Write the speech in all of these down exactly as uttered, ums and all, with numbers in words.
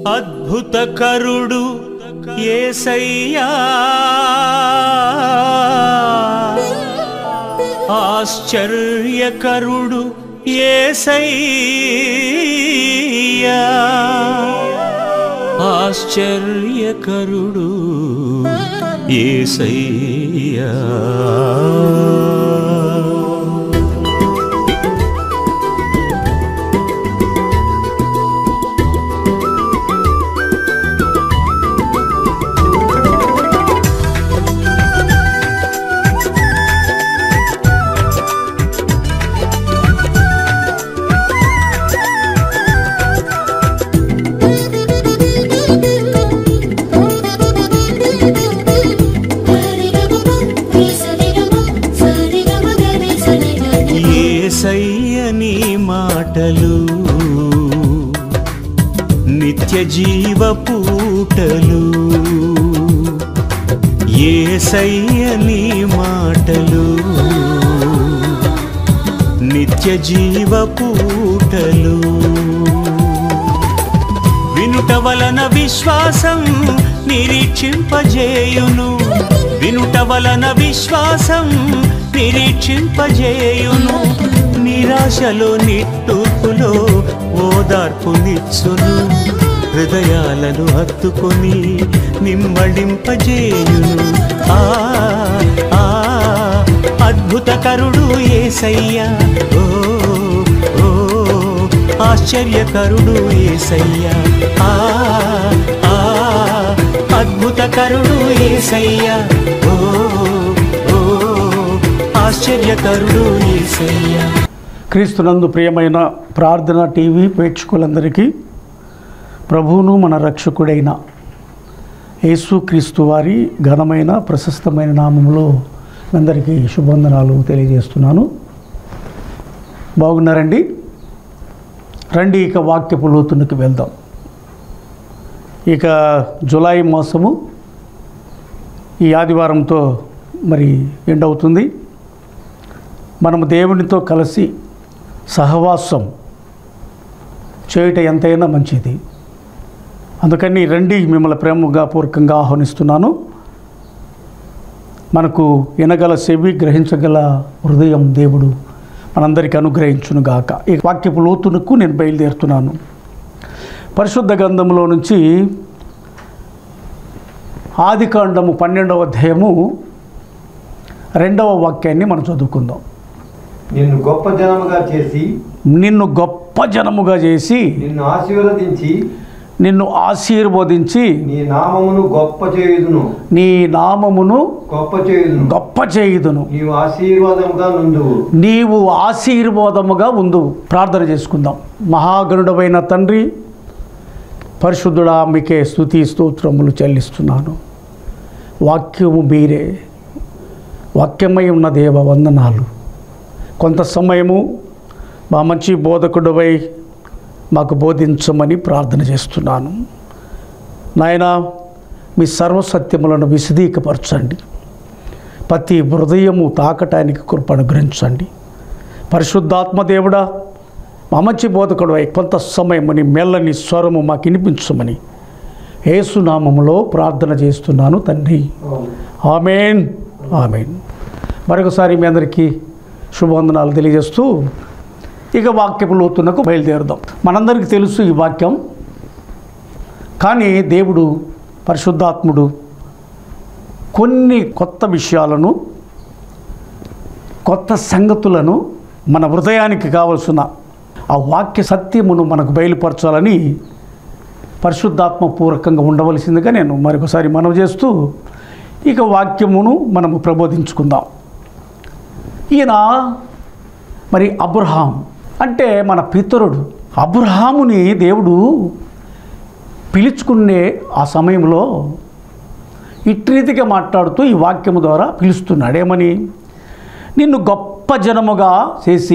అద్భుతకరుడు యేసయ్యా, ఆశ్చర్యకరుడు యేసయ్యా, ఆశ్చర్యకరుడు యేసయ్యా. యేసయ్యని మాటలు నిత్య జీవ పూటలు, యేసయ్యని మాటలు నిత్య జీవ పూటలు. వినుట వలన విశ్వాసం నిరీక్షింపజేయును, వినుట వలన విశ్వాసం నిరీక్షింపజేయును. నిరాశలో నిట్టూర్పులో ఓదార్పునిచ్చును, హృదయాలను హత్తుకొని నిమ్మడింపజేయును. ఆ ఆ అద్భుతకరుడు యేసయ్యా, ఓ ఓ ఆశ్చర్యకరుడు యేసయ్యా, ఆ ఆ అద్భుతకరుడు యేసయ్యా, ఓ ఓ ఆశ్చర్యకరుడు యేసయ్యా. క్రీస్తునందు ప్రియమైన ప్రార్థన టీవీ ప్రేక్షకులందరికీ ప్రభువును మన రక్షకుడైన యేసుక్రీస్తు వారి ఘనమైన ప్రశస్తమైన నామములో అందరికీ శుభవందనాలు తెలియజేస్తున్నాను. బాగున్నారండి? రండి ఇక వాక్యపు లోతునికి వెళ్దాం. ఇక జూలై మాసము ఈ ఆదివారంతో మరి ఎండ్ అవుతుంది. మనము దేవునితో కలిసి సహవాసం చేయుట ఎంతైనా మంచిది. అందుకని రండి, మిమ్మల్ని ప్రేమగా పూర్వకంగా ఆహ్వానిస్తున్నాను. మనకు వినగల చెవి, గ్రహించగల హృదయం దేవుడు మనందరికీ అనుగ్రహించునుగాక. ఈ వాక్యపు లోతునకు నేను బయలుదేరుతున్నాను. పరిశుద్ధ గ్రంథంలో నుంచి ఆదికాండము పన్నెండవ అధ్యాయము రెండవ వాక్యాన్ని మనం చదువుకుందాం. నిన్ను గొప్ప జనముగా చేసి నిన్ను గొప్ప జనముగా చేసి నిన్ను ఆశీర్వదించి నిన్ను ఆశీర్వదించి నీ నామమును గొప్ప చేయుదును నీ నామమును గొప్ప చేయుదును గొప్ప చేయుదును నీవు ఆశీర్వాదముగా నుండువు నీవు ఆశీర్వాదముగా ఉండు. ప్రార్థన చేసుకుందాం. మహాగణుడవైన తండ్రి, పరిశుద్ధుడా, మీకే స్తుతి స్తోత్రములు చెల్లిస్తున్నాను. వాక్యము మీరే, వాక్యమై ఉన్న దేవ వందనాలు. కొంత సమయము మా మంచి బోధకుడివై మాకు బోధించమని ప్రార్థన చేస్తున్నాను. నాయనా, మీ సర్వసత్యములను విశదీకపరచండి. ప్రతి హృదయము తాకటానికి కృప అనుగ్రహించండి. పరిశుద్ధాత్మదేవుడా, మా మంచి బోధకుడివై కొంత సమయముని మెల్లని స్వరము మాకు వినిపించమని యేసునామములో ప్రార్థన చేస్తున్నాను తండ్రి. ఆమేన్, ఆమేన్. మరొకసారి మీ అందరికీ శుభవందనాలు తెలియజేస్తూ ఇక వాక్యపు లోతునకు బయలుదేరుదాం. మనందరికీ తెలుసు ఈ వాక్యం, కానీ దేవుడు పరిశుద్ధాత్ముడు కొన్ని కొత్త విషయాలను, కొత్త సంగతులను మన హృదయానికి కావలసిన ఆ వాక్య సత్యమును మనకు బయలుపరచాలని పరిశుద్ధాత్మ పూర్వకంగా ఉండవలసిందిగా నేను మరొకసారి మనవి చేస్తూ ఇక వాక్యమును మనము ప్రబోధించుకుందాం. ఈయన మరి అబ్రహాం అంటే మన పితరుడు. అబ్రహాముని దేవుడు పిలుచుకునే ఆ సమయంలో ఇట్రీతిగా మాట్లాడుతూ ఈ వాక్యము ద్వారా పిలుస్తున్నాడు. ఏమని? నిన్ను గొప్ప జనముగా చేసి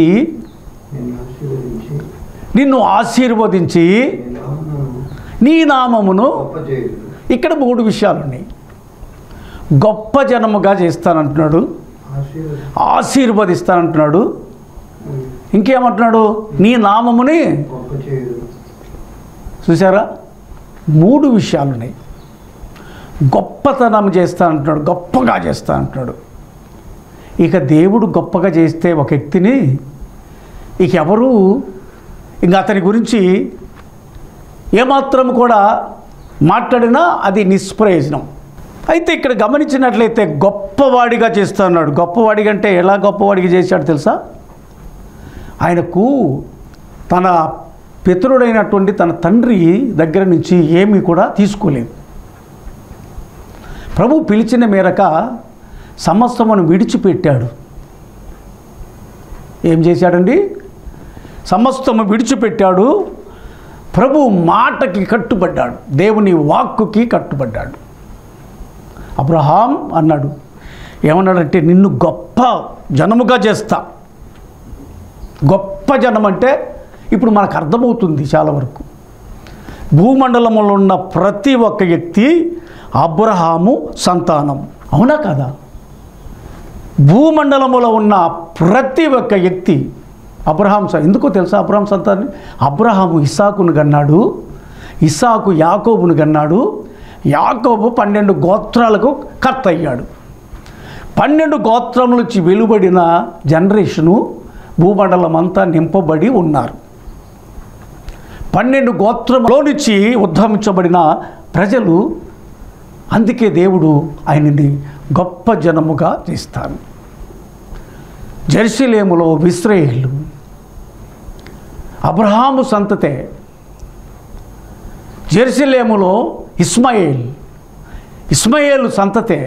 నిన్ను ఆశీర్వదించి నీ నామమును. ఇక్కడ మూడు విషయాలు ఉన్నాయి. గొప్ప జనముగా చేస్తానంటున్నాడు, ఆశీర్వదిస్తానంటున్నాడు, ఇంకేమంటున్నాడు? నీ నామముని. చూసారా? మూడు విషయాలు ఉన్నాయి. గొప్పతనం చేస్తా అంటున్నాడు, గొప్పగా చేస్తా అంటున్నాడు. ఇక దేవుడు గొప్పగా చేస్తే ఒక వ్యక్తిని ఇక ఎవరు ఇంకా అతని గురించి ఏమాత్రం కూడా మాట్లాడినా అది నిష్ప్రయోజనం. అయితే ఇక్కడ గమనించినట్లయితే గొప్పవాడిగా చేస్తా అన్నాడు. గొప్పవాడిగా అంటే ఎలా గొప్పవాడిగా చేశాడు తెలుసా? ఆయనకు తన పితరుడైనటువంటి తన తండ్రి దగ్గర నుంచి ఏమీ కూడా తీసుకోలేదు. ప్రభు పిలిచిన మేరక సమస్తమును విడిచిపెట్టాడు. ఏం చేశాడండి? సమస్తము విడిచిపెట్టాడు. ప్రభు మాటకి కట్టుబడ్డాడు, దేవుని వాక్కుకి కట్టుబడ్డాడు. అబ్రహాం అన్నాడు, ఏమన్నాడంటే నిన్ను గొప్ప జనముగా చేస్తా. గొప్ప జనం అంటే ఇప్పుడు మనకు అర్థమవుతుంది చాలా వరకు. భూమండలంలో ఉన్న ప్రతి ఒక్క వ్యక్తి అబ్రహాము సంతానం, అవునా కదా? భూమండలములో ఉన్న ప్రతి ఒక్క వ్యక్తి అబ్రహాం. ఎందుకో తెలుసా అబ్రహాం సంతానాన్ని? అబ్రహాము ఇస్సాకును కన్నాడు, ఇస్సాకు యాకోబును కన్నాడు, యాకోబు పన్నెండు గోత్రాలకు కర్త అయ్యాడు. పన్నెండు గోత్రముల నుంచి వెలువడిన జనరేషను భూమండలం అంతా నింపబడి ఉన్నారు. పన్నెండు గోత్రంలో నుంచి ఉద్భవించబడిన ప్రజలు. అందుకే దేవుడు ఆయనని గొప్ప జనముగా చేస్తాను. జెరూసలేములో ఇశ్రాయేలు అబ్రహాము సంతతే. జెరూసలేములో ఇస్మాయేల్ ఇస్మాయేలు సంతతే.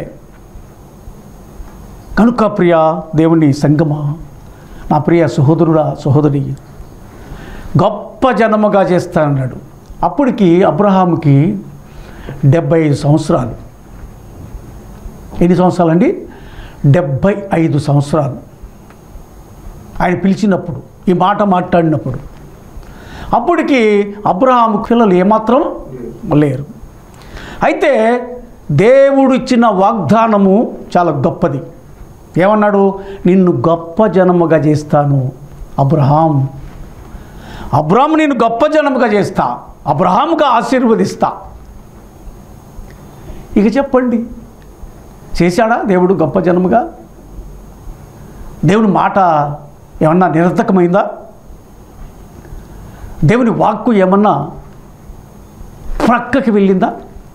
కనుక ప్రియ దేవుని సంగమా, నా ప్రియ సహోదరుడా సహోదరి, గొప్ప జనముగా చేస్తానన్నాడు. అప్పటికి అబ్రహాముకి డెబ్భై ఐదు సంవత్సరాలు. ఎన్ని సంవత్సరాలండి? డెబ్భై ఐదు సంవత్సరాలు. ఆయన పిలిచినప్పుడు, ఈ మాట మాట్లాడినప్పుడు, అప్పటికి అబ్రహాము పిల్లలు ఏమాత్రం లేరు. అయితే దేవుడు ఇచ్చిన వాగ్దానము చాలా గొప్పది. ఏమన్నాడు? నిన్ను గొప్ప జనముగా చేస్తాను. అబ్రహాం అబ్రహాము నేను గొప్ప జనముగా చేస్తా, అబ్రహాముగా ఆశీర్వదిస్తా. ఇక చెప్పండి, చేశాడా దేవుడు గొప్ప జనముగా? దేవుని మాట ఏమన్నా నిరర్థకమైందా? దేవుని వాక్కు ఏమన్నా ప్రక్కకి వెళ్ళిందా?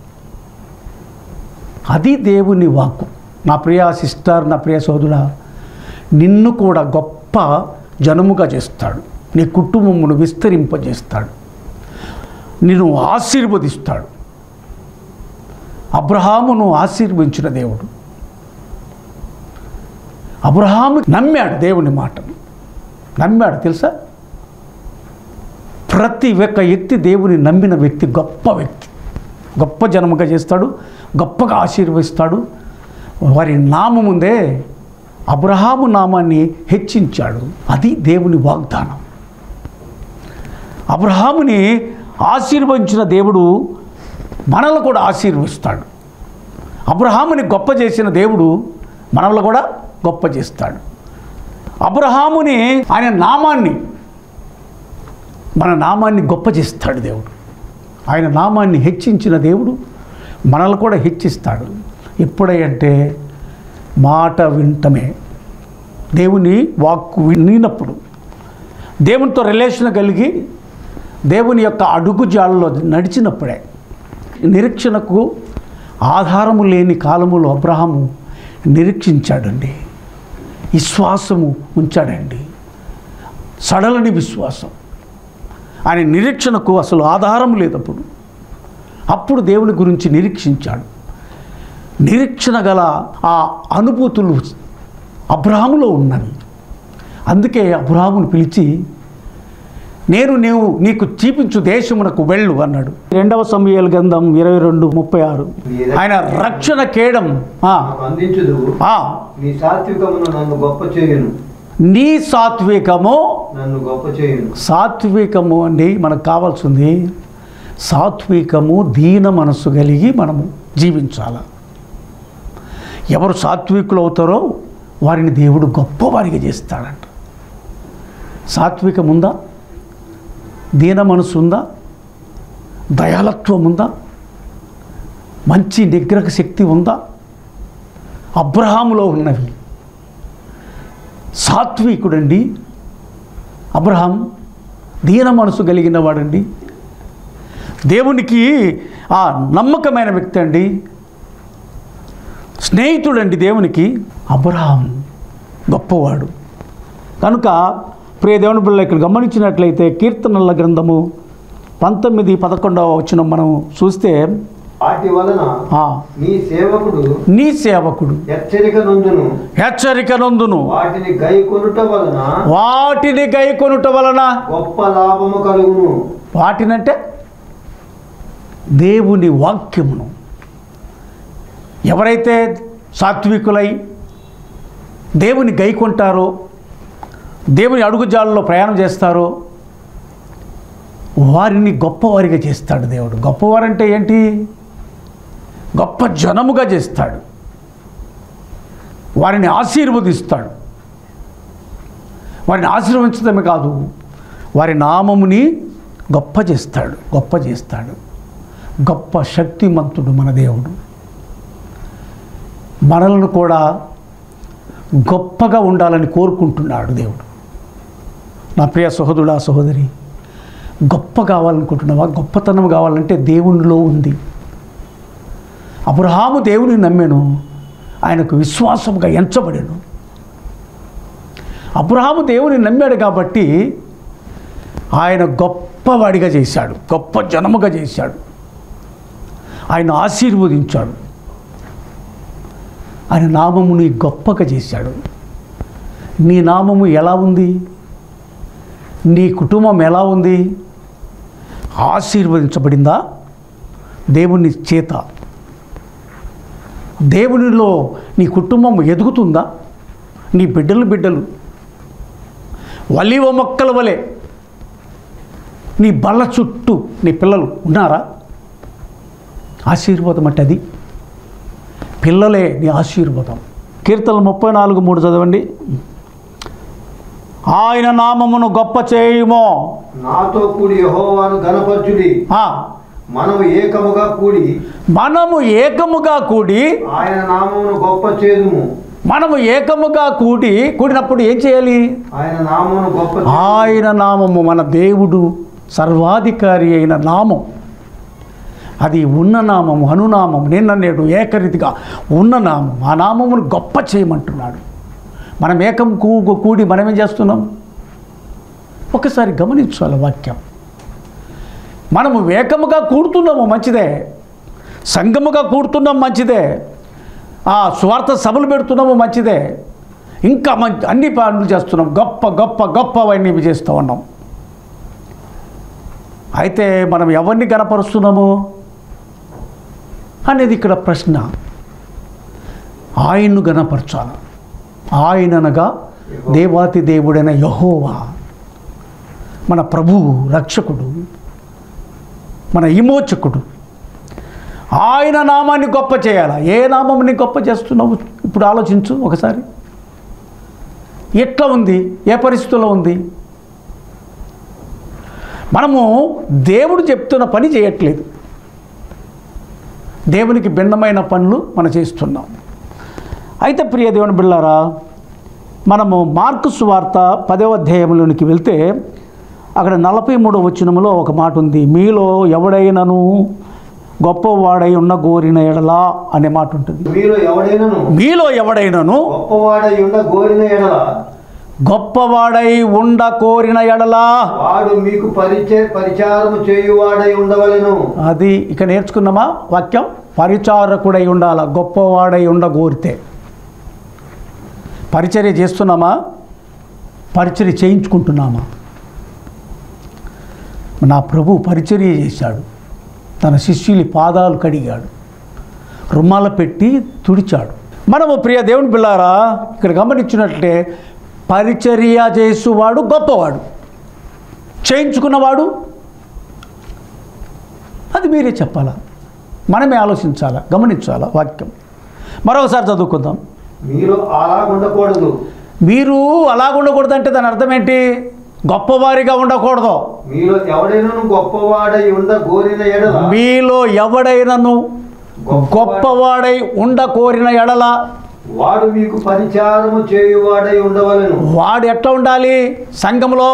అది దేవుని వాక్కు. నా ప్రియ సిస్టర్, నా ప్రియ సోదరుడా, నిన్ను కూడా గొప్ప జనముగా చేస్తాడు. నీ కుటుంబమును విస్తరింపజేస్తాడు, నిన్ను ఆశీర్వదిస్తాడు. అబ్రహామును ఆశీర్వదించిన దేవుడు. అబ్రహాము నమ్మాడు దేవుని మాటను, నమ్మాడు. తెలుసా, ప్రతి ఒక్క వ్యక్తి దేవుని నమ్మిన వ్యక్తి గొప్ప వ్యక్తి. గొప్ప జనముగా చేస్తాడు, గొప్పగా ఆశీర్వదిస్తాడు. వారి నామముందే అబ్రహాము నామాన్ని హెచ్చించాడు. అది దేవుని వాగ్దానం. అబ్రహాముని ఆశీర్వదించిన దేవుడు మనల్ని కూడా ఆశీర్వదిస్తాడు. అబ్రహాముని గొప్ప చేసిన దేవుడు మనల్ని కూడా గొప్ప చేస్తాడు. అబ్రహాముని ఆయన నామాన్ని, మన నామాన్ని గొప్ప చేస్తాడు దేవుడు. ఆయన నామాన్ని హెచ్చించిన దేవుడు మనల్ని కూడా హెచ్చిస్తాడు. ఎప్పుడంటే మాట వింటమే. దేవుని వాక్కు వినినప్పుడు, దేవునితో రిలేషన్ కలిగి దేవుని యొక్క అడుగు జాడలో నడిచినప్పుడే. నిరీక్షణకు ఆధారము లేని కాలములో అబ్రహాము నిరీక్షించాడండి, విశ్వాసము ఉంచాడండి, సడలని విశ్వాసం. ఆయన నిరీక్షణకు అసలు ఆధారం లేదప్పుడు. అప్పుడు దేవుని గురించి నిరీక్షించాడు. నిరీక్షణ గల ఆ అనుభూతులు అబ్రహాములో ఉన్నవి. అందుకే అబ్రహామును పిలిచి, నేను నీవు నీకు చూపించు దేశమునకు వెళ్ళు అన్నాడు. రెండవ సమూయేలు గ్రంథం ఇరవై రెండు ముప్పై ఆరు. ఆయన రక్షణ కేడం అందించుదు, నీ సాత్వికమును నన్ను గొప్ప చేయును. నీ సాత్వికము నన్ను గొప్ప చేయును. సాత్వికము అండి మనకు కావాల్సింది. సాత్వికము, దీన మనస్సు కలిగి మనము జీవించాలి. ఎవరు సాత్వికులు అవుతారో వారిని దేవుడు గొప్పవారిగా చేస్తాడంట. సాత్వికం ఉందా? దీన మనసు ఉందా? దయాలత్వం ఉందా? మంచి నిగ్రహ శక్తి ఉందా? అబ్రహాములో ఉన్నవి. సాత్వికుడండి అబ్రహాం, దీన మనసు కలిగిన వాడండి, దేవునికి ఆ నమ్మకమైన వ్యక్తి అండి, స్నేహితుడండి దేవునికి. అబ్రహాం గొప్పవాడు. కనుక ప్రియ దేవుని బిడ్డలు ఇక్కడ గమనించినట్లయితే కీర్తనల గ్రంథము పంతొమ్మిది పదకొండవ వచనం మనం చూస్తే, వాటి వలన నీ సేవకుడు నీ సేవకుడు హెచ్చరిక నొందును హెచ్చరిక నొందును వాటిని గైకొనుట వలన వాటిని గైకొనుట వలన గొప్ప లాభము కలుగును. వాటినంటే దేవుని వాక్యమును. ఎవరైతే సాత్వికులై దేవుని గైకొంటారో, దేవుని అడుగుజాలలో ప్రయాణం చేస్తారో వారిని గొప్పవారిగా చేస్తాడు దేవుడు. గొప్పవారంటే ఏంటి? గొప్ప జనముగా చేస్తాడు, వారిని ఆశీర్వదిస్తాడు. వారిని ఆశీర్వదించడమే కాదు, వారి నామముని గొప్ప చేస్తాడు, గొప్ప చేస్తాడు. గొప్ప శక్తిమంతుడు మన దేవుడు. మనలను కూడా గొప్పగా ఉండాలని కోరుకుంటున్నాడు దేవుడు. నా ప్రియ సహోదరుడా సహోదరి, గొప్ప కావాలనుకుంటున్నావా? గొప్పతనం కావాలంటే దేవునిలో ఉంది. అబ్రహాము దేవుని నమ్మెను, ఆయనకు విశ్వాసముగా ఎంచబడెను. అబ్రహాము దేవుని నమ్మాడు కాబట్టి ఆయన గొప్పవాడిగా చేశాడు, గొప్ప జనముగా చేశాడు. ఆయన ఆశీర్వదించాడు, ఆయన నామముని గొప్పగా చేశాడు. నీ నామము ఎలా ఉంది? నీ కుటుంబం ఎలా ఉంది? ఆశీర్వదించబడిందా దేవుని చేత? దేవునిలో నీ కుటుంబం ఎదుగుతుందా? నీ బిడ్డలు బిడ్డలు వలివ మొక్కల వలె నీ బల్ల చుట్టూ నీ పిల్లలు ఉన్నారా? ఆశీర్వాదం అంటే అది. పిల్లలే నీ ఆశీర్వాదం. కీర్తనలు ముప్పై నాలుగు మూడు చదవండి. ఆయన నామమును గొప్ప చేయుమో, నాతో కూడి యెహోవాను ఘనపరచుడి. మనము ఏకముగా కూడి మనము ఏకముగా కూడి ఆయన నామమును గొప్ప చేయుము. మనము ఏకముగా కూడి కూడినప్పుడు ఏం చేయాలి? ఆయన నామమును గొప్ప ఆయన నామము, మన దేవుడు సర్వాధికారి అయిన నామం, అది ఉన్న నామము, అనునామము, నిన్న నేడు ఏకరీతిగా ఉన్న నామం. ఆ నామమును గొప్ప చేయమంటున్నాడు. మనం ఏకం కూ కూడి మనం ఏం చేస్తున్నాం? ఒకసారి గమనించాలి వాక్యం. మనము ఏకముగా కూడుతున్నాము, మంచిదే. సంఘముగా కూడుతున్నాం, మంచిదే. ఆ స్వార్థ సభలు పెడుతున్నాము, మంచిదే. ఇంకా మంచి అన్ని పనులు చేస్తున్నాం, గొప్ప గొప్ప గొప్పవన్నీ చేస్తూ ఉన్నాం. అయితే మనం ఎవరిని గణపరుస్తున్నాము అనేది ఇక్కడ ప్రశ్న. ఆయన్ను గణపరచాలి. ఆయననగా దేవాతి దేవుడైన యెహోవా, మన ప్రభువు, రక్షకుడు, మన విమోచకుడు. ఆయన నామాన్ని గొప్ప చేయాలా? ఏ నామాన్ని గొప్ప చేస్తున్నావు ఇప్పుడు ఆలోచించు ఒకసారి. ఎట్లా ఉంది? ఏ పరిస్థితుల్లో ఉంది? మనము దేవుడు చెప్తున్న పని చేయట్లేదు, దేవునికి భిన్నమైన పనులు మనం చేస్తున్నాం. అయితే ప్రియ దేవుని బిడ్డలారా, మనము మార్కు సువార్త పదవ అధ్యాయంలోనికి వెళ్తే అక్కడ నలభై మూడవ వచనంలో ఒక మాట ఉంది. మీలో ఎవడైనను గొప్పవాడై ఉన్న గోరిన ఎడలా అనే మాట ఉంటుంది. మీలో ఎవడైనను మీలో ఎవడైనను గొప్పవాడై ఉన్న గోరిన ఎడల గొప్పవాడై ఉండ కోరిన ఎడలా వాడు మీకు పరిచయ పరిచారము చేయువాడై ఉండవలెను. అది ఇక నేర్చుకున్నామా వాక్యం? పరిచారకుడై ఉండాల, గొప్పవాడై ఉండ కోరితే. పరిచర్య చేస్తున్నామా? పరిచర్య చేయించుకుంటున్నామా? నా ప్రభు పరిచర్య చేశాడు, తన శిష్యుని పాదాలు కడిగాడు, రుమాల పెట్టి తుడిచాడు. మనము ప్రియ దేవుని బిళ్ళారా ఇక్కడ గమనించినట్లే పరిచర్య చేసేవాడు గొప్పవాడు, చేయించుకున్నవాడు అది మీరే చెప్పాలా, మనమే ఆలోచించాలా, గమనించాలా వాక్యం. మరొకసారి చదువుకుందాం. మీరు అలా ఉండకూడదు. మీరు అలా ఉండకూడదు అంటే దాని అర్థం ఏంటి? గొప్పవారిగా ఉండకూడదు. మీలో ఎవడైనను గొప్పవాడై ఉండ గోరిన ఎడల మీలో ఎవడైనను గొప్పవాడై ఉండ కోరిన ఎడల వాడు మీకు పరిచారము చేయువాడై ఉండవలెను. వాడు ఎట్లా ఉండాలి? సంఘంలో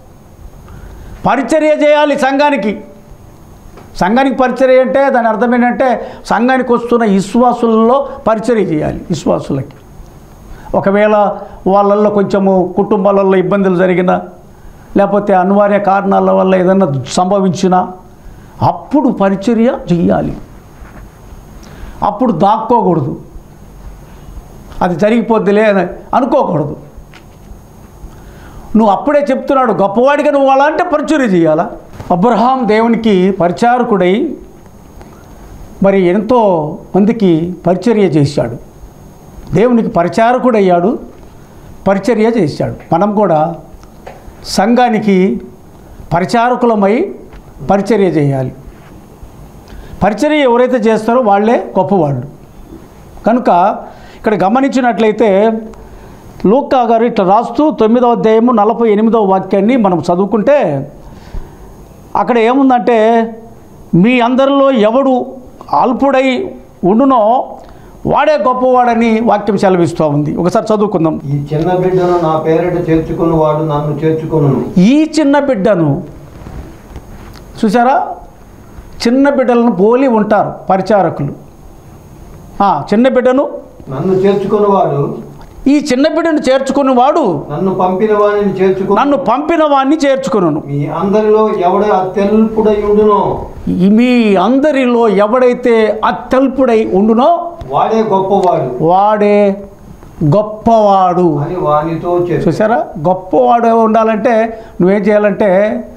పరిచర్య చేయాలి. సంఘానికి సంఘానికి పరిచర్య అంటే దాని అర్థం ఏంటంటే సంఘానికి వస్తున్న విశ్వాసులలో పరిచర్య చేయాలి. విశ్వాసులకి ఒకవేళ వాళ్ళల్లో కొంచెము కుటుంబాలలో ఇబ్బందులు జరిగినా లేకపోతే అనివార్య కారణాల వల్ల ఏదైనా సంభవించినా అప్పుడు పరిచర్య చేయాలి. అప్పుడు దాక్కోకూడదు, అది జరిగిపోద్దిలే అని అనుకోకూడదు. నువ్వు అప్పుడే చెప్తున్నాడు గొప్పవాడిగా నువ్వు అలా అంటే పరిచర్య చేయాలా. అబ్రహాం దేవునికి పరిచారకుడై మరి ఎంతో మందికి పరిచర్య చేశాడు. దేవునికి పరిచారకుడయ్యాడు, పరిచర్య చేశాడు. మనం కూడా సంఘానికి పరిచారకులమై పరిచర్య చేయాలి. పరిచర్య ఎవరైతే చేస్తారో వాళ్ళే గొప్పవాళ్ళు. కనుక ఇక్కడ గమనించినట్లయితే లూకా గారు ఇట్లా రాస్తూ తొమ్మిదవ అధ్యాయము నలభై ఎనిమిదవ వాక్యాన్ని మనం చదువుకుంటే అక్కడ ఏముందంటే మీ అందరిలో ఎవడు అల్పుడై ఉండునో వాడే గొప్పవాడని వాక్యం సెలవిస్తూ ఉంది. ఒకసారి చదువుకుందాం. ఈ చిన్న బిడ్డను నా పేరిట చేర్చుకుని వాడు నన్ను చేర్చుకొను. ఈ చిన్న బిడ్డను చూసారా, చిన్న బిడ్డలను పోలి ఉంటారు పరిచారకులు. చిన్న బిడ్డను నన్ను చేర్చుకుని వాడు, ఈ చిన్న బిడ్డను చేర్చుకుని వాడు నన్ను పంపిన వాడిని చేర్చుకు నన్ను పంపిన వాడిని చేర్చుకును. మీ అందరిలో ఎవడే అత్యల్పుడై ఉండునో మీ అందరిలో ఎవడైతే అత్యల్పుడై ఉండునో వాడే గొప్పవాడు వాడే గొప్పవాడు అని వానితో చెప్పాడు. చూసారా, గొప్పవాడు ఉండాలంటే నువ్వేం చేయాలంటే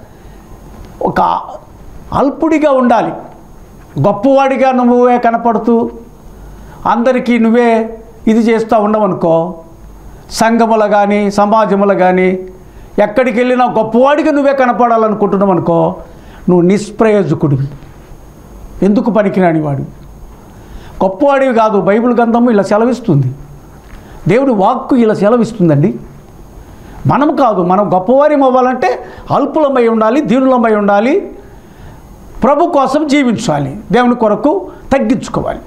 ఒక అల్పుడిగా ఉండాలి. గొప్పవాడిగా నువ్వే కనపడుతూ అందరికీ నువ్వే ఇది చేస్తూ ఉండవనుకో, సంఘముల కానీ సమాజముల కానీ ఎక్కడికి వెళ్ళినా గొప్పవాడిగా నువ్వే కనపడాలనుకుంటున్నావు అనుకో, నువ్వు నిష్ప్రయోజకుడివి, ఎందుకు పనికిరాని వాడు. గొప్పవాడివి కాదు. బైబిల్ గ్రంథము ఇలా సెలవిస్తుంది, దేవుడి వాక్కు ఇలా సెలవిస్తుందండి. మనం కాదు, మనం గొప్పవారిం అవ్వాలంటే అల్పులమై ఉండాలి, దీనులమై ఉండాలి, ప్రభు కోసం జీవించాలి, దేవుని కొరకు తగ్గించుకోవాలి.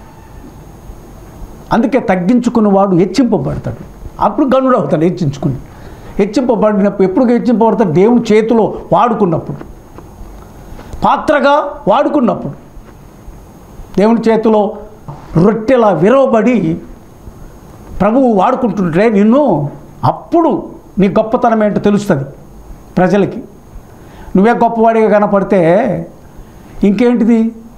అందుకే తగ్గించుకున్నవాడు హెచ్చింపబడతాడు. అప్పుడు గనుడు అవుతాడు. హెచ్చించుకుని హెచ్చింపబడినప్పుడు ఎప్పుడు హెచ్చింపబడతాడు? దేవుని చేతిలో వాడుకున్నప్పుడు, పాత్రగా వాడుకున్నప్పుడు, దేవుని చేతిలో రొట్టెలా విరవబడి ప్రభువు వాడుకుంటుంటే నిన్ను, అప్పుడు నీ గొప్పతనం ఏంటో తెలుస్తుంది ప్రజలకి. నువ్వే గొప్పవాడిగా కనపడితే ఇంకేంటిది?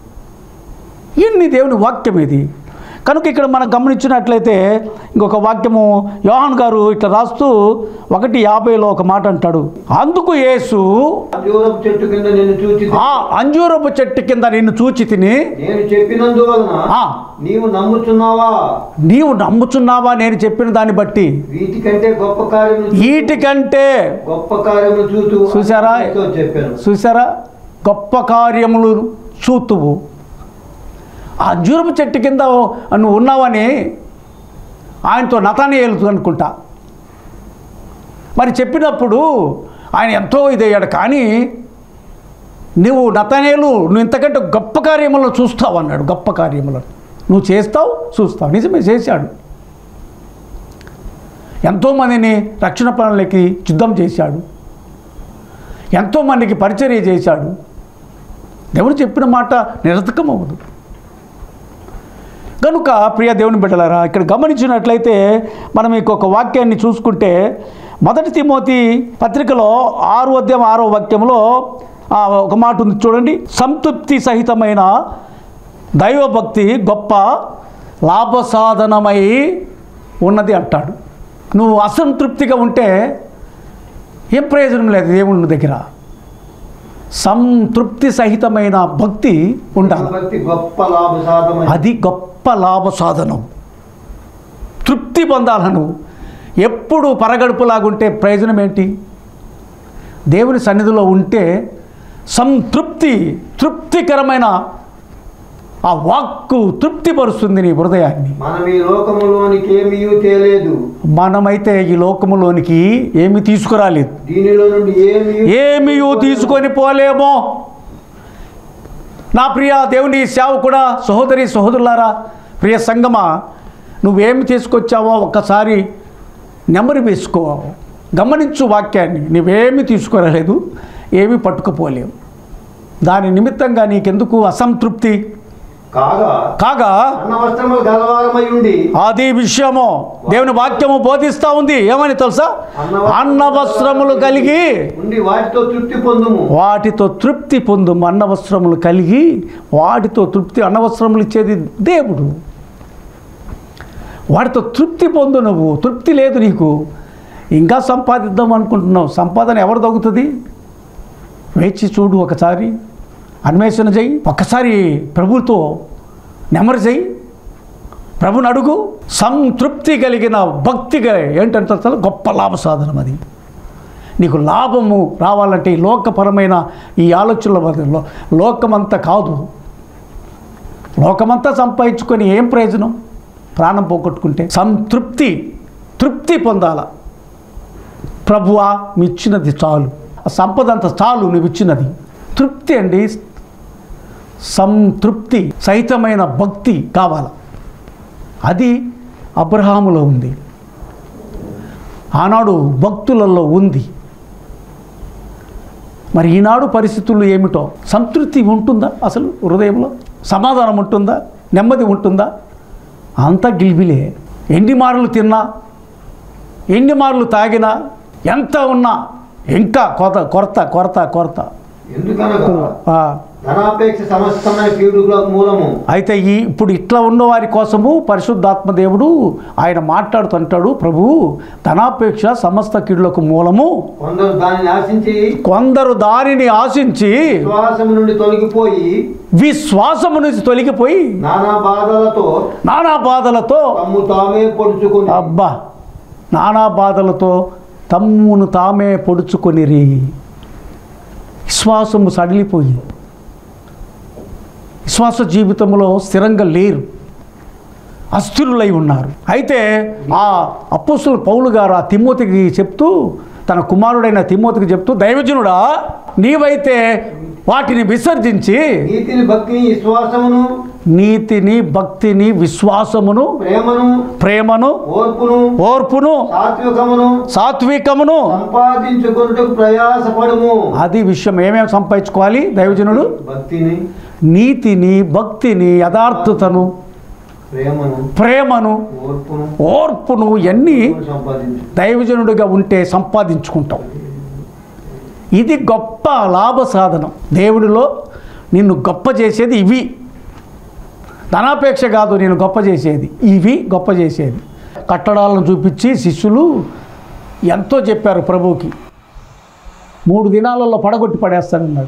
ఇన్ని దేవుని వాక్యం ఇది. కనుక ఇక్కడ మనం గమనించినట్లయితే ఇంకొక వాక్యము యోహాన్ గారు ఇట్లా రాస్తూ ఒకటి యాభైలో ఒక మాట అంటాడు, అందుకు యేసు అంజూరపు చెట్టు కింద నిన్ను చూచి ఆ అంజూరపు చెట్టు కింద నిన్ను చూచి తిని నేను చెప్పినందువలన నీవు నమ్ముచున్నావా నీవు నమ్ముచున్నావా నేను చెప్పిన దాన్ని బట్టి వీటికంటే గొప్ప కార్యము వీటికంటే గొప్ప కార్యము చూతూ చూసారా చెప్పాను. చూసారా గొప్ప కార్యములు చూతువు. ఆ అంజూరపు చెట్టు కింద నువ్వు ఉన్నావని ఆయనతో నతనయేలు అనుకుంటా మరి చెప్పినప్పుడు ఆయన ఎంతో ఇదయ్యాడు. కానీ నువ్వు నతనయేలు నువ్వు ఇంతకంటే గొప్ప కార్యములను చూస్తావు అన్నాడు. గొప్ప కార్యములను నువ్వు చేస్తావు, చూస్తావు. నిజమే, చేశాడు. ఎంతోమందిని రక్షణ పనులకి సిద్ధం చేశాడు, ఎంతోమందికి పరిచర్య చేశాడు. దేవుడు చెప్పిన మాట నిరర్థకం అవ్వదు. కనుక ప్రియ దేవుని బిడ్డలారా, ఇక్కడ గమనించినట్లయితే మనం ఇంకొక వాక్యాన్ని చూసుకుంటే మొదటి తిమోతి పత్రికలో ఆరు అధ్యాయం ఆరో వాక్యంలో ఒక మాట ఉంది చూడండి, సంతృప్తి సహితమైన దైవభక్తి గొప్ప లాభసాధనమై ఉన్నది అంటాడు. నువ్వు అసంతృప్తిగా ఉంటే ఏం ప్రయోజనం లేదు దేవుని దగ్గర. సంతృప్తి సహితమైన భక్తి ఉండాలి. అది గొప్ప లాభ సాధనం. తృప్తి పొందాలను ఎప్పుడు పరగడుపులాగుంటే ప్రయోజనం ఏంటి? దేవుని సన్నిధిలో ఉంటే సంతృప్తి, తృప్తికరమైన ఆ వాక్కు తృప్తిపరుస్తుంది నీ హృదయాన్ని. మనం ఈ లోకములోనికి ఏమీ తేలేదు, మనమైతే ఈ లోకములోనికి ఏమి తీసుకురాలేదు, దీనిలో నుండి ఏమీ ఏమీ తీసుకొని పోలేమో. నా ప్రియ దేవుని సేవకుడా, సహోదరి సహోదరులారా, ప్రియ సంగమా, నువ్వేమి తీసుకొచ్చావో ఒక్కసారి నెమరు వేసుకో, గమనించు వాక్యాన్ని. నువ్వేమి తీసుకురాలేదు, ఏమీ పట్టుకుపోలేవు. దాని నిమిత్తంగా నీకెందుకు అసంతృప్తి? కాగా కాగా అన్న వస్త్రములు గలవారమై ఉండి అది విషయము దేవుని వాక్యము బోధిస్తూ ఉంది. ఏమని తెలుసా? అన్న వస్త్రములు కలిగి ఉండి వాటితో తృప్తి పొందుము. వాటితో తృప్తి పొందుము. అన్న వస్త్రములు కలిగి వాటితో తృప్తి. అన్న వస్త్రములు ఇచ్చేది దేవుడు. వాటితో తృప్తి పొందు. నువ్వు తృప్తి లేదు నీకు, ఇంకా సంపాదిద్దాం అనుకుంటున్నావు. సంపాదన ఎవరు తగ్గుతుంది? వేచి చూడు, ఒకసారి అన్వేషణ చేయి, ఒక్కసారి ప్రభుతో నెమరు చేయి, ప్రభుని అడుగు. సంతృప్తి కలిగిన భక్తిగా ఏంటంటే గొప్ప లాభ సాధనం అది. నీకు లాభము రావాలంటే ఈ లోకపరమైన ఈ ఆలోచనల వల్ల లోకమంతా కాదు. లోకమంతా సంపాదించుకొని ఏం ప్రయోజనం? ప్రాణం పోగొట్టుకుంటే. సంతృప్తి, తృప్తి పొందాల. ప్రభువా మీ ఇచ్చినది చాలు, ఆ సంపద అంత చాలు నువ్వు ఇచ్చినది. తృప్తి అండి, సంతృప్తి సహితమైన భక్తి కావాలి. అది అబ్రహాములో ఉంది, ఆనాడు భక్తులలో ఉంది. మరి ఈనాడు పరిస్థితులు ఏమిటో? సంతృప్తి ఉంటుందా అసలు? హృదయంలో సమాధానం ఉంటుందా? నెమ్మది ఉంటుందా? అంతా గిల్బిలే. ఎన్ని మార్లు తిన్నా, ఎన్ని మార్లు తాగినా, ఎంత ఉన్నా ఇంకా కొరత కొరత కొరత కొరత. ఎందుకనగా ధనాపేక్ష సమస్తమైన కీడులకు మూలము. అయితే ఈ ఇప్పుడు ఇట్లా ఉన్న వారి కోసము పరిశుద్ధాత్మ దేవుడు ఆయన మాట్లాడుతుంటాడు, ప్రభు ధనాపేక్ష సమస్త కీడులకు మూలము. కొందరు దానిని ఆశించి కొందరు దానిని ఆశించి విశ్వాసము నుండి తొలగిపోయి విశ్వాసము నుంచి తొలగిపోయి నానా బాధలతో నానా బాధలతో తమ్ము తామే పొడుచుకొని. అబ్బా, నానా బాధలతో తమ్మును తామే పొడుచుకొనిరి. విశ్వాసము సడిలిపోయి విశ్వాస జీవితంలో స్థిరంగా లేరు, అస్థిరులై ఉన్నారు. అయితే ఆ అపోస్తలుడు పౌలు గారు ఆ తిమోతికి చెప్తూ, తన కుమారుడైన తిమోతికి చెప్తూ, దైవజనుడా నీవైతే వాటిని విసర్జించి నీతిని భక్తిని విశ్వాసమును నీతిని భక్తిని విశ్వాసమును ప్రేమను ప్రేమను ఓర్పును ఓర్పును సాత్వికమును సాత్వికమును సంపాదించుకొనుటకు ప్రయాసపడుము. అది విషయం. ఏమేమి సంపాదించుకోవాలి దైవజనుడు? భక్తిని, నీతిని, భక్తిని, యథార్థతను, ప్రేమను ప్రేమను, ఓర్పును ఓర్పును ఇవన్నీ సంపాదించు. దైవజనుడిగా ఉంటే సంపాదించుకుంటాం. ఇది గొప్ప లాభ సాధనం. దేవుడిలో నిన్ను గొప్ప చేసేది ఇవి. ధనాపేక్ష కాదు నేను గొప్ప చేసేది, ఇవి గొప్ప చేసేది. కట్టడాలను చూపించి శిష్యులు ఎంతో చెప్పారు ప్రభువుకి. మూడు దినాలలో పడగొట్టి పడేస్తానన్నాడు.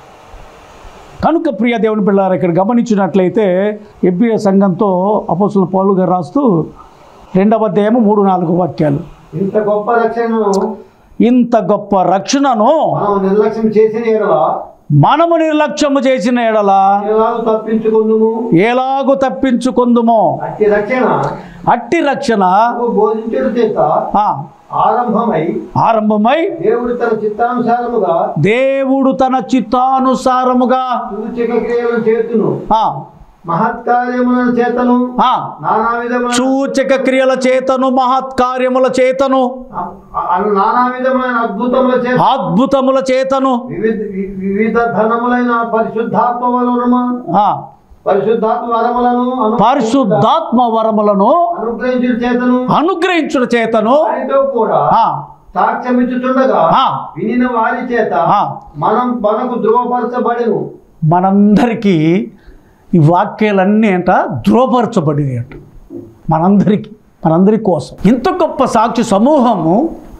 కనుక ప్రియ దేవుని పిల్లారు, ఇక్కడ గమనించినట్లయితే ఎబ్రియా సంఘంతో అపోస్తలుడు పౌలు గారు రాస్తూ రెండవ అధ్యాయము మూడు నాలుగు వాక్యాలు. ఇంత గొప్ప రక్షణను ఇంత గొప్ప రక్షణను మనం నిర్లక్ష్యం చేసిన ఎడల మనము నిర్లక్ష్యము చేసిన ఎడల ఎలాగూ తప్పించుకుందుము. ఎలాగూ తప్పించుకుందుమో. అట్టి రక్షణ అట్టి రక్షణ బోధించడం చేత ఆ, ఆరంభమై ఆరంభమై దేవుడు తన చిత్తానుసారముగా దేవుడు తన చిత్తానుసారముగా సూచక క్రియలను చేతును ఆ, మహత్కార్యముల చేతను ఆ, నానా విధమైన సూచక క్రియల చేతను మహత్కార్యముల చేతను నానా విధమైన అద్భుతముల చేత అద్భుతముల చేతను వివిధ వివిధ ధనములైన పరిశుద్ధాత్మ వరములను ఆ, పరిశుద్ధాత్మ వరములను అను- పరిశుద్ధాత్మ వరములను అనుగ్రహించుట చేతను అనుగ్రహించుట చేతను వారితో కూడా ఆ, సాక్ష్యం ఇచ్చుచుండగా ఆ, వినిన వారి చేత ఆ. మనం మనకు ధృవపరచబడెను. మనందరికీ ఈ వాక్యాలన్నీ అంట ధృవపరచబడినవి అంట. మనందరికీ, మనందరి కోసం ఇంత గొప్ప సాక్షి సమూహము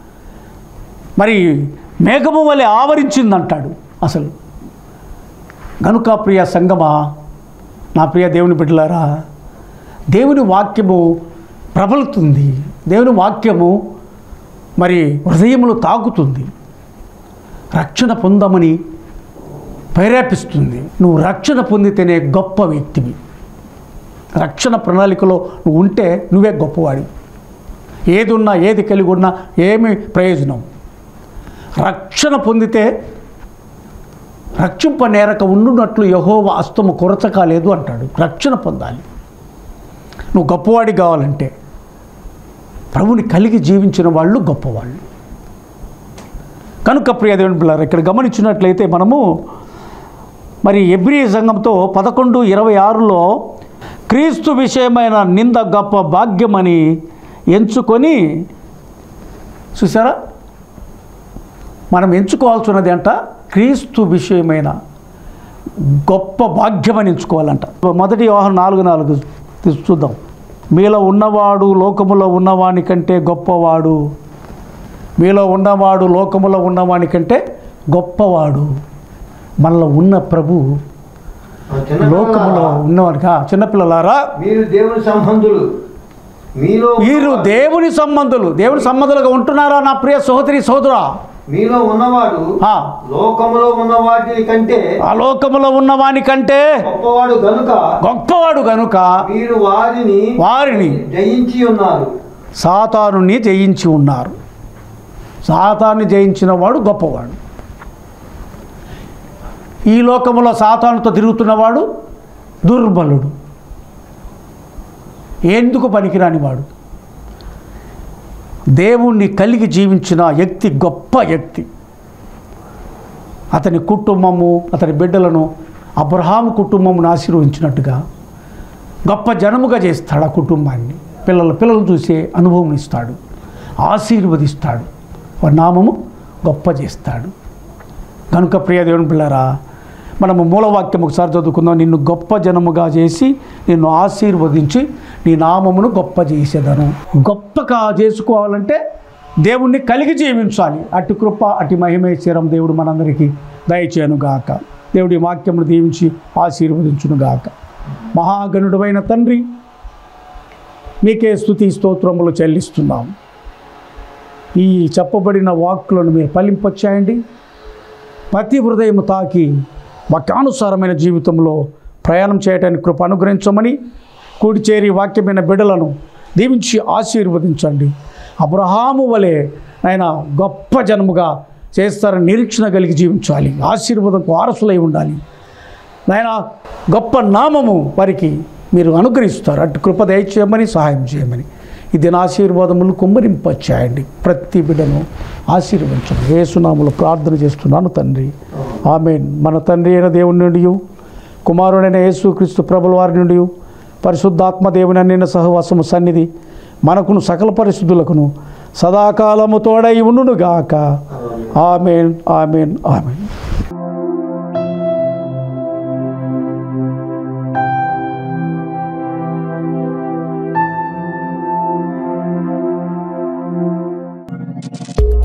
మరి మేఘము వలె ఆవరించిందంటాడు అసలు. గనుక ప్రియ సంగమా, నా ప్రియ దేవుని బిడ్డలారా, దేవుని వాక్యము ప్రబలుతుంది. దేవుని వాక్యము మరి హృదయములు తాకుతుంది, రక్షణ పొందమని ప్రేరేపిస్తుంది. నువ్వు రక్షణ పొందితేనే గొప్ప వ్యక్తివి. రక్షణ ప్రణాళికలో నువ్వు ఉంటే నువ్వే గొప్పవాడి. ఏది ఉన్నా ఏది కలిగి ఉన్నా ఏమి ప్రయోజనం? రక్షణ పొందితే రక్షింప నేరక ఉండునట్లు యెహోవా హస్తము కొరత కాలేదు అంటాడు. రక్షణ పొందాలి. నువ్వు గొప్పవాడి కావాలంటే ప్రభుని కలిగి జీవించిన వాళ్ళు గొప్పవాళ్ళు. కనుక ప్రియ దేవుని పిల్లలు, ఇక్కడ గమనించినట్లయితే మనము మరి ఎబ్రీ సంఘంతో పదకొండు ఇరవై ఆరులో క్రీస్తు విషయమైన నింద గొప్ప భాగ్యమని ఎంచుకొని, చూసారా, మనం ఎంచుకోవాల్సినది అంట క్రీస్తు విషయమైన గొప్ప భాగ్యమని ఎంచుకోవాలంట. మొదటి యోహాను నాలుగు నాలుగు చూద్దాం. మీలో ఉన్నవాడు లోకములో ఉన్నవాని కంటే గొప్పవాడు. మీలో ఉన్నవాడు లోకములో ఉన్నవాని కంటే గొప్పవాడు. మనలో ఉన్న ప్రభు లోకములో ఉన్నవాడిగా. చిన్నపిల్లలారా, మీరు దేవుని సంబంధులు, మీలో మీరు దేవుని సంబంధులు. దేవుని సంబంధులుగా ఉంటున్నారా నా ప్రియ సహోదరి సహోదరా? మీలో ఉన్నవాడు లోకములో ఉన్న వాటి కంటే ఆ లోకములో ఉన్నవాని కంటే గొప్పవాడు గనుక గొప్పవాడు గనుక మీరు వారిని వారిని జయించి ఉన్నారు. సాతానుని జయించి ఉన్నారు. సాతాన్ని జయించిన వాడు గొప్పవాడు. ఈ లోకములో సాతానుతో తిరుగుతున్నవాడు దుర్బలుడు, ఎందుకు పనికిరాని వాడు. దేవుణ్ణి కలిగి జీవించిన వ్యక్తి గొప్ప వ్యక్తి. అతని కుటుంబము, అతని బిడ్డలను అబ్రహాము కుటుంబమును ఆశీర్వదించినట్టుగా గొప్ప జనముగా చేస్తాడు. ఆ కుటుంబాన్ని, పిల్లల పిల్లలు చూసే అనుభవం ఇస్తాడు, ఆశీర్వదిస్తాడు, వారి నామము గొప్ప చేస్తాడు. కనుక ప్రియ దేవుని పిల్లరా, మనము మూలవాక్యం ఒకసారి చదువుకుందాం. నిన్ను గొప్ప జనముగా చేసి నిన్ను ఆశీర్వదించి నీ నామమును గొప్ప చేసేదను. గొప్పగా చేసుకోవాలంటే దేవుణ్ణి కలిగి జీవించాలి. అటు కృప అటు మహిమేశ్వరం దేవుడు మనందరికీ దయచేయనుగాక. దేవుడి వాక్యమును దీవించి ఆశీర్వదించునుగాక. మహాగణుడైన తండ్రి, మీకే స్తుతి స్తోత్రములు చెల్లిస్తున్నాం. ఈ చెప్పబడిన వాక్కులను మీరు ఫలింపచేయండి. ప్రతి హృదయము తాకి వాక్యానుసారమైన జీవితంలో ప్రయాణం చేయడానికి కృప అనుగ్రహించమని, కూడి చేరి వాక్యమైన బిడ్డలను దీవించి ఆశీర్వదించండి. అబ్రహాము వలె ఆయన గొప్ప జనముగా చేస్తారని నిరీక్షణ కలిగి జీవించాలి. ఆశీర్వాదంకు వారసులై ఉండాలి. నాయన గొప్ప నామము వారికి మీరు అనుగ్రహిస్తారు. అటు కృప దయచేయమని, సహాయం చేయమని, ఇది నా ఆశీర్వాదములు కుమ్మరింపచేయండి. ప్రతి బిడ్డను ఆశీర్వదించండి. యేసునామములో ప్రార్థన చేస్తున్నాను తండ్రి, ఆమేన్. మన తండ్రి అయిన దేవుని నుండి, కుమారుడైన యేసుక్రీస్తు ప్రభుల వారి నుండి, పరిశుద్ధాత్మ దేవుని అన్నిన సహవాసము సన్నిధి మనకును సకల పరిశుద్ధులకును సదాకాలము తోడై ఉండునుగాక. ఆమేన్, ఆమేన్, ఆమేన్. you